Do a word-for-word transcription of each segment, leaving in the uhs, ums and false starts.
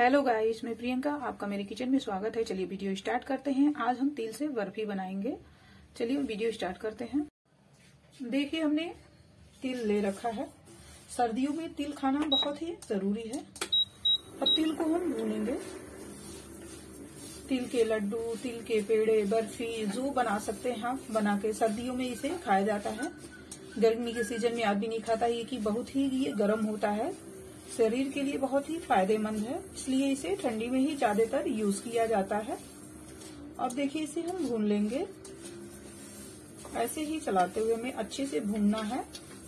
Hello guys, मैं प्रियंका, आपका मेरे किचन में स्वागत है। चलिए वीडियो स्टार्ट करते हैं। आज हम तिल से बर्फी बनाएंगे। चलिए वीडियो स्टार्ट करते हैं। देखिए, हमने तिल ले रखा है। सर्दियों में तिल खाना बहुत ही जरूरी है। अब तिल को हम भूनेंगे। तिल के लड्डू, तिल के पेड़े, बर्फी जो बना सकते हैं आप बना के। सर्दियों में इसे खाया जाता है। गर्मी के सीजन में आदमी नहीं खाता, ये कि बहुत ही ये गर्म होता है, शरीर के लिए बहुत ही फायदेमंद है, इसलिए इसे ठंडी में ही ज्यादातर यूज किया जाता है। अब देखिए, इसे हम भून लेंगे। ऐसे ही चलाते हुए हमें अच्छे से भूनना है।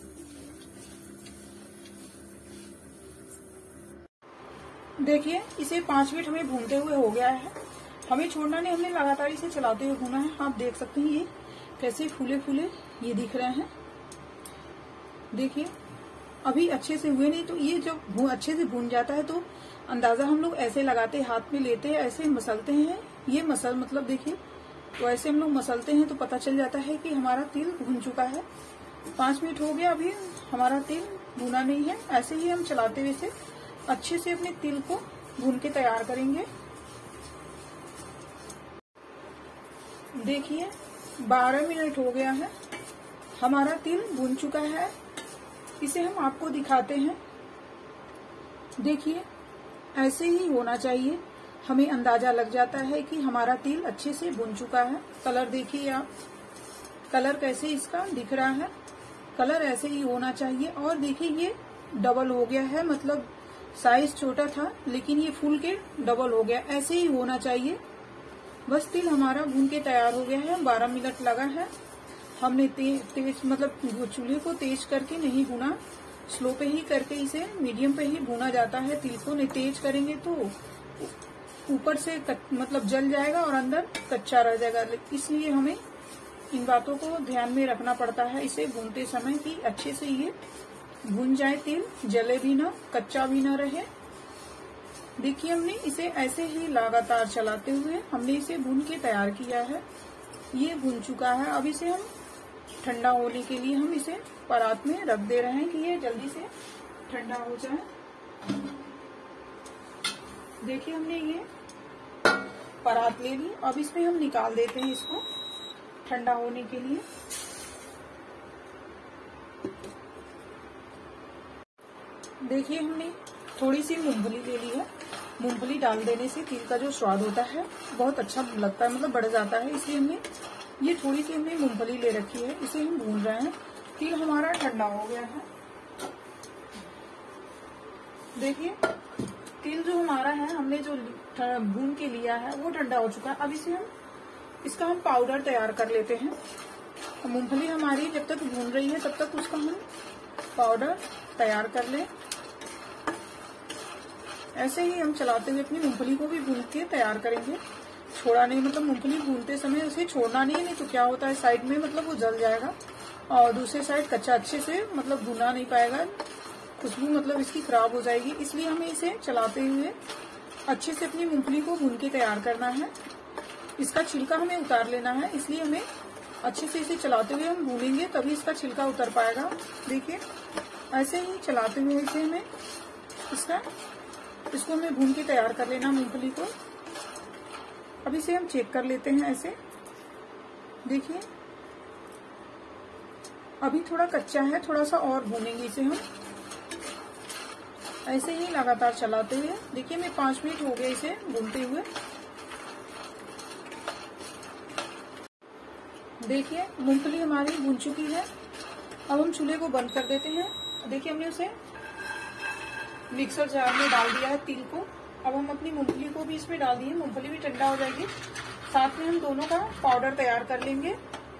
देखिए, इसे पांच मिनट हमें भूनते हुए हो गया है। हमें छोड़ना नहीं, हमने लगातार इसे चलाते हुए भूना है। आप देख सकते हैं ये कैसे फूले फूले ये दिख रहे हैं। देखिए, अभी अच्छे से हुए नहीं, तो ये जब अच्छे से भून जाता है तो अंदाजा हम लोग ऐसे लगाते, हाथ में लेते हैं, ऐसे मसलते हैं। ये मसल मतलब देखिए, तो ऐसे हम लोग मसलते हैं तो पता चल जाता है कि हमारा तिल भून चुका है। पांच मिनट हो गया, अभी हमारा तिल भुना नहीं है। ऐसे ही हम चलाते हुए से अच्छे से अपने तिल को भून के तैयार करेंगे। देखिए, बारह मिनट हो गया है, हमारा तिल भून चुका है। इसे हम आपको दिखाते हैं। देखिए, ऐसे ही होना चाहिए। हमें अंदाजा लग जाता है कि हमारा तिल अच्छे से भुन चुका है। कलर देखिए आप, कलर कैसे इसका दिख रहा है। कलर ऐसे ही होना चाहिए। और देखिए, ये डबल हो गया है, मतलब साइज छोटा था लेकिन ये फूल के डबल हो गया। ऐसे ही होना चाहिए। बस तिल हमारा भून के तैयार हो गया है। बारह मिनट लगा है। हमने तेज तेज मतलब चूल्हे को तेज करके नहीं भुना, स्लो पे ही करके इसे मीडियम पे ही भुना जाता है। तिल को नहीं तेज करेंगे तो ऊपर से कच, मतलब जल जाएगा और अंदर कच्चा रह जाएगा। इसलिए हमें इन बातों को ध्यान में रखना पड़ता है इसे भूनते समय, कि अच्छे से ये भुन जाए, तिल जले भी ना, कच्चा भी ना रहे। देखिए, हमने इसे ऐसे ही लगातार चलाते हुए हमने इसे भून के तैयार किया है। ये भुन चुका है। अब इसे हम ठंडा होने के लिए हम इसे परात में रख दे रहे हैं कि ये जल्दी से ठंडा हो जाए। देखिए, हमने ये परात ले ली। अब इसमें हम निकाल देते हैं इसको ठंडा होने के लिए। देखिए, हमने थोड़ी सी मूंगफली ले ली है। मूंगफली डाल देने से तिल का जो स्वाद होता है बहुत अच्छा लगता है, मतलब बढ़ जाता है। इसलिए हमने ये थोड़ी सी हमने मूंगफली ले रखी है, इसे हम भून रहे हैं। तिल हमारा ठंडा हो गया है। देखिए, तिल जो हमारा है, हमने जो भून के लिया है वो ठंडा हो चुका है। अब इसे हम इसका हम पाउडर तैयार कर लेते हैं। मूंगफली हमारी जब तक भून रही है तब तक उसका हम पाउडर तैयार कर लें। ऐसे ही हम चलाते हुए अपनी मूंगफली को भी भून के तैयार करेंगे। छोड़ा नहीं, मतलब मूंगफली भूनते समय उसे छोड़ना नहीं है, नहीं तो क्या होता है साइड में मतलब वो जल जाएगा और दूसरे साइड कच्चा अच्छे से मतलब भुना नहीं पाएगा, खुशबू मतलब इसकी खराब हो जाएगी। इसलिए हमें इसे चलाते हुए अच्छे से अपनी मूंगफली को भून के तैयार करना है। इसका छिलका हमें उतार लेना है, इसलिए हमें अच्छे से इसे चलाते हुए हम भूनेंगे, तभी इसका छिलका उतर पाएगा। देखिए, ऐसे ही चलाते हुए इसे हमें इसका इसको हमें भून के तैयार कर लेना मूंगफली को। अब इसे हम चेक कर लेते हैं ऐसे। देखिए, अभी थोड़ा कच्चा है, थोड़ा सा और भूनेंगे इसे हम ऐसे ही लगातार चलाते हुए। देखिए, मैं पांच मिनट हो गए इसे भूनते हुए। देखिए, मूंगफली हमारी भून चुकी है। अब हम चूल्हे को बंद कर देते हैं। देखिए, हमने उसे मिक्सर जार में डाल दिया है तिल को। अब हम अपनी मूंगफली को भी इसमें डाल दिए। मूंगफली भी ठंडा हो जाएगी, साथ में हम दोनों का पाउडर तैयार कर लेंगे।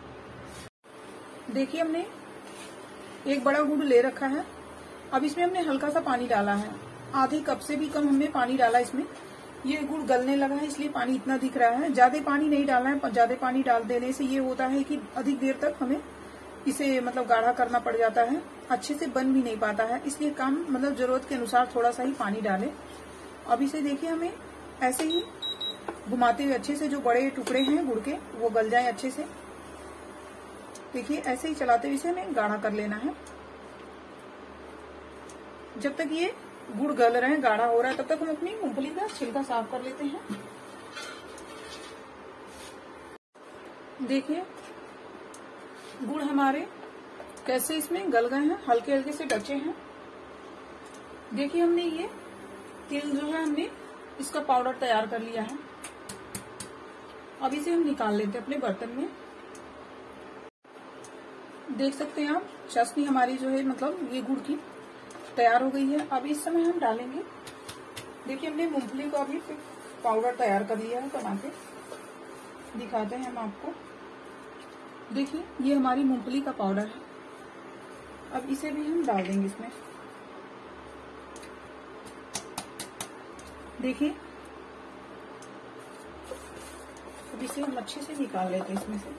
देखिए, हमने एक बड़ा गुड़ ले रखा है। अब इसमें हमने हल्का सा पानी डाला है, आधे कप से भी कम हमने पानी डाला इसमें। ये गुड़ गलने लगा है, इसलिए पानी इतना दिख रहा है। ज्यादा पानी नहीं डालना है, ज्यादा पानी डाल देने से ये होता है कि अधिक देर तक हमें इसे मतलब गाढ़ा करना पड़ जाता है, अच्छे से बन भी नहीं पाता है। इसलिए कम मतलब जरूरत के अनुसार थोड़ा सा ही पानी डालें। अब इसे देखिए, हमें ऐसे ही घुमाते हुए अच्छे से जो बड़े टुकड़े हैं गुड़ के वो गल जाए अच्छे से। देखिए, ऐसे ही चलाते हुए इसे हमें गाढ़ा कर लेना है। जब तक ये गुड़ गल रहे हैं, गाढ़ा हो रहा है, तब तक हम अपनी मूंगफली का छिलका साफ कर लेते हैं। देखिए गुड़ हमारे कैसे इसमें गल गए हैं, हल्के हल्के से बचे हैं। देखिए हमने ये तिल जो है हमने इसका पाउडर तैयार कर लिया है। अब इसे हम निकाल लेते हैं अपने बर्तन में। देख सकते हैं आप चाशनी हमारी जो है मतलब ये गुड़ की तैयार हो गई है। अब इस समय हम डालेंगे, देखिए हमने मूंगफली को अभी पाउडर तैयार कर लिया है, बना के दिखाते हैं हम आपको। देखिए ये हमारी मूंगफली का पाउडर है। अब इसे भी हम डाल देंगे इसमें। देखिए अब इसे हम अच्छे से निकाल लेते हैं इसमें से।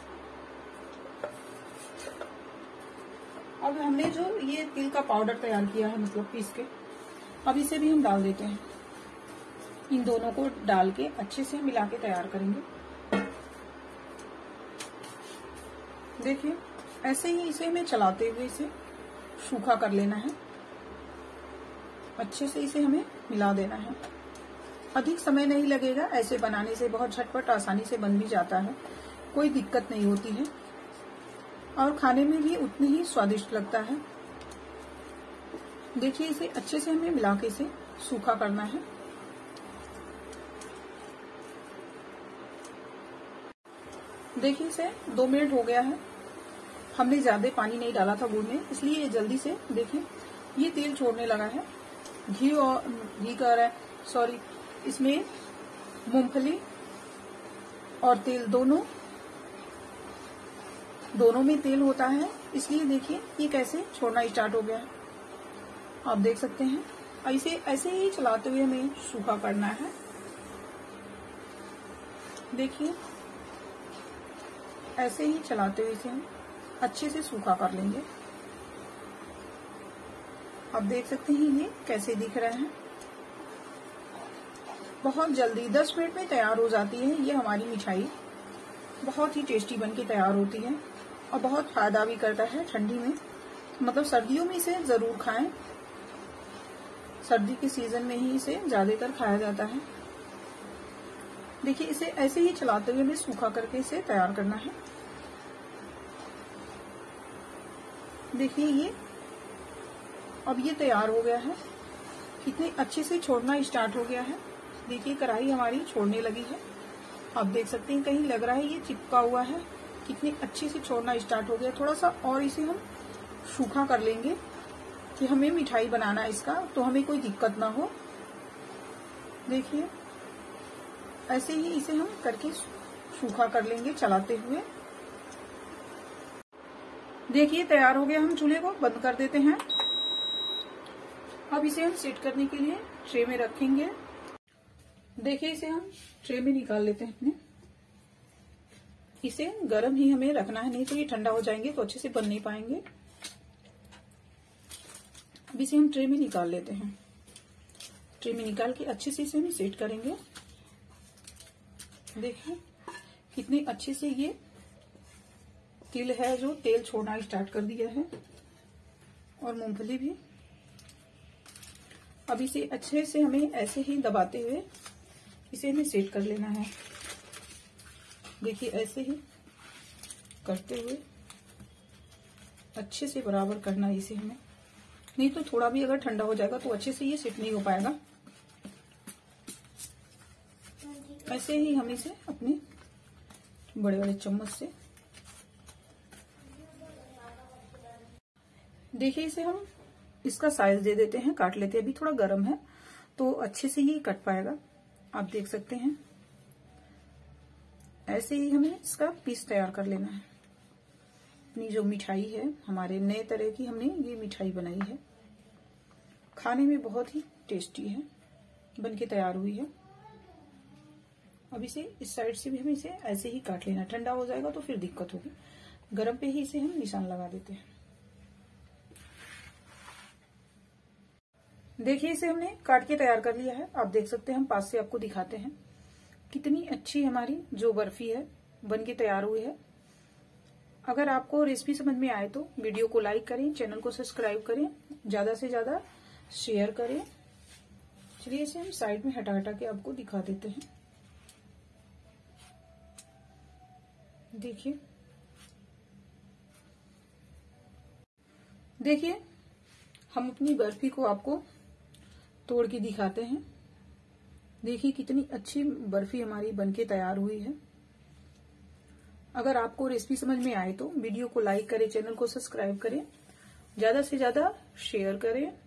अब हमने जो ये तिल का पाउडर तैयार किया है मतलब पीस के, अब इसे भी हम डाल देते हैं। इन दोनों को डाल के अच्छे से मिला के तैयार करेंगे। देखिए ऐसे ही इसे हमें चलाते हुए इसे सूखा कर लेना है। अच्छे से इसे हमें मिला देना है। अधिक समय नहीं लगेगा, ऐसे बनाने से बहुत झटपट आसानी से बन भी जाता है, कोई दिक्कत नहीं होती है और खाने में भी उतनी ही स्वादिष्ट लगता है। देखिए इसे अच्छे से हमें मिला के इसे सूखा करना है। देखिए इसे दो मिनट हो गया है। हमने ज्यादा पानी नहीं डाला था गुड़ में, इसलिए ये जल्दी से देखिए ये तेल छोड़ने लगा है। घी और घी कर रहा है सॉरी इसमें मूंगफली और तेल दोनों दोनों में तेल होता है, इसलिए देखिए ये कैसे छोड़ना स्टार्ट हो गया है। आप देख सकते हैं। ऐसे ऐसे ही चलाते हुए हमें सूखा करना है। देखिए ऐसे ही चलाते हुए इसे हम अच्छे से सूखा कर लेंगे। आप देख सकते हैं ये कैसे दिख रहे हैं। बहुत जल्दी दस मिनट में तैयार हो जाती है ये हमारी मिठाई। बहुत ही टेस्टी बनके तैयार होती है और बहुत फायदा भी करता है ठंडी में, मतलब सर्दियों में इसे जरूर खाएं। सर्दी के सीजन में ही इसे ज्यादातर खाया जाता है। देखिए इसे ऐसे ही चलाते हुए हमें सूखा करके इसे तैयार करना है। देखिए ये अब ये तैयार हो गया है। कितने अच्छे से छोड़ना स्टार्ट हो गया है। देखिए कढ़ाई हमारी छोड़ने लगी है। आप देख सकते हैं कहीं लग रहा है ये चिपका हुआ है। कितनी अच्छे से छोड़ना स्टार्ट हो गया। थोड़ा सा और इसे हम सूखा कर लेंगे कि हमें मिठाई बनाना है इसका, तो हमें कोई दिक्कत ना हो। देखिए ऐसे ही इसे हम करके सूखा कर लेंगे चलाते हुए। देखिए तैयार हो गया। हम चूल्हे को बंद कर देते हैं। अब इसे हम सेट करने के लिए ट्रे में रखेंगे। देखिए इसे हम ट्रे में निकाल लेते हैं अपने। इसे गर्म ही हमें रखना है, नहीं तो ये ठंडा हो जाएंगे तो अच्छे से बन नहीं पाएंगे। अब इसे हम ट्रे में निकाल लेते हैं। ट्रे में निकाल के अच्छे से इसे हम सेट करेंगे। देखिए कितने अच्छे से ये तिल है जो तेल छोड़ना स्टार्ट कर दिया है और मूंगफली भी। अब इसे अच्छे से हमें ऐसे ही दबाते हुए इसे हमें सेट कर लेना है। देखिए ऐसे ही करते हुए अच्छे से बराबर करना है इसे हमें, नहीं तो थोड़ा भी अगर ठंडा हो जाएगा तो अच्छे से ये सेट नहीं हो पाएगा। ऐसे ही हम इसे अपने बड़े बड़े चम्मच से देखिए इसे हम इसका साइज दे देते हैं, काट लेते हैं। अभी थोड़ा गर्म है तो अच्छे से ये कट पाएगा। आप देख सकते हैं ऐसे ही हमें इसका पीस तैयार कर लेना है। अपनी जो मिठाई है हमारे नए तरह की हमने ये मिठाई बनाई है, खाने में बहुत ही टेस्टी है, बनके तैयार हुई है। अब इसे इस साइड से भी हमें इसे ऐसे ही काट लेना। ठंडा हो जाएगा तो फिर दिक्कत होगी। गर्म पे ही इसे हम निशान लगा देते हैं। देखिए इसे हमने काट के तैयार कर लिया है। आप देख सकते हैं, हम पास से आपको दिखाते हैं कितनी अच्छी हमारी जो बर्फी है बन के तैयार हुई है। अगर आपको रेसिपी समझ में आए तो वीडियो को लाइक करें, चैनल को सब्सक्राइब करें, ज्यादा से ज्यादा शेयर करें। चलिए इसे हम साइड में हटा हटा के आपको दिखा देते हैं। देखिए देखिए हम अपनी बर्फी को आपको तोड़ के दिखाते हैं। देखिए कितनी अच्छी बर्फी हमारी बनके तैयार हुई है। अगर आपको रेसिपी समझ में आए तो वीडियो को लाइक करें, चैनल को सब्सक्राइब करें, ज्यादा से ज्यादा शेयर करें।